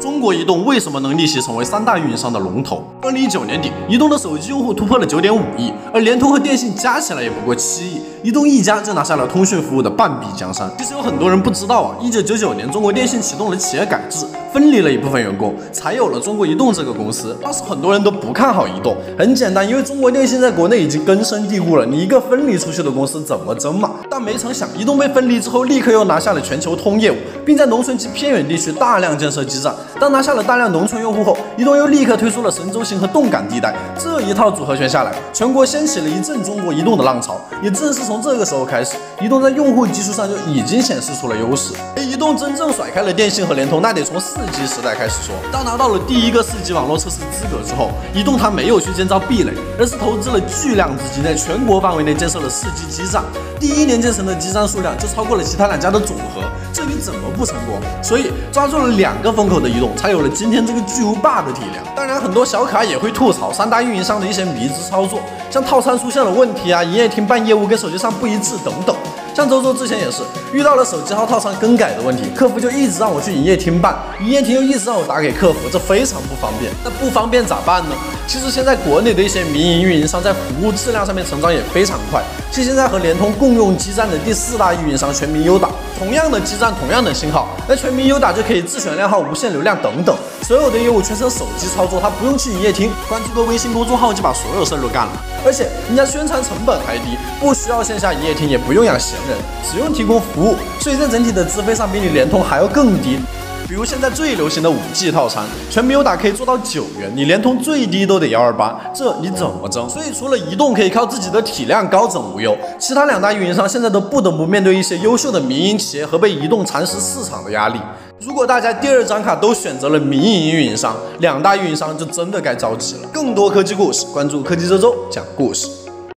中国移动为什么能逆袭成为3大运营商的龙头？2019年底，移动的手机用户突破了9.5亿，而联通和电信加起来也不过7亿，移动一家就拿下了通讯服务的半壁江山。其实有很多人不知道啊，1999年中国电信启动了企业改制，分离了一部分员工，才有了中国移动这个公司。当时很多人都不看好移动，很简单，因为中国电信在国内已经根深蒂固了，你一个分离出去的公司怎么争嘛？但没成想，移动被分离之后，立刻又拿下了全球通业务，并在农村及偏远地区大量建设基站。当拿下了大量农村用户后，移动又立刻推出了神州行和动感地带，这一套组合拳下来，全国掀起了一阵中国移动的浪潮。也正是从这个时候开始，移动在用户基数上就已经显示出了优势。而移动真正甩开了电信和联通，那得从4G 时代开始说。当拿到了第一个4G 网络测试资格之后，移动它没有去建造壁垒，而是投资了巨量资金，在全国范围内建设了4G 基站。第一年建成的基站数量就超过了其他2家的总和，这你怎么不成功？所以抓住了2个风口的移动，才有了今天这个巨无霸的体量。当然，很多小可爱也会吐槽3大运营商的一些迷之操作，像套餐出现了问题啊，营业厅办业务跟手机上不一致等等。像周周之前也是遇到了手机号套餐更改的问题，客服就一直让我去营业厅办，营业厅又一直让我打给客服，这非常不方便。那不方便咋办呢？其实现在国内的一些民营运营商在服务质量上面成长也非常快，像现在和联通共用基站的第4大运营商全民优打，同样的基站，同样的信号，那全民优打就可以自选靓号、无限流量等等，所有的业务全程手机操作，他不用去营业厅，关注个微信公众号就把所有事儿都干了。而且人家宣传成本还低，不需要线下营业厅，也不用养闲人，只用提供服务，所以在整体的资费上比你联通还要更低。比如现在最流行的5G 套餐，全民优打可以做到9元，你联通最低都得128，这你怎么争？所以除了移动可以靠自己的体量高枕无忧，其他2大运营商现在都不得不面对一些优秀的民营企业和被移动蚕食市场的压力。如果大家第2张卡都选择了民营运营商，2大运营商就真的该着急了。更多科技故事，关注科技周周讲故事。